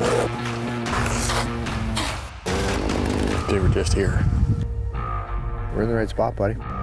They were just here. We're in the right spot, buddy.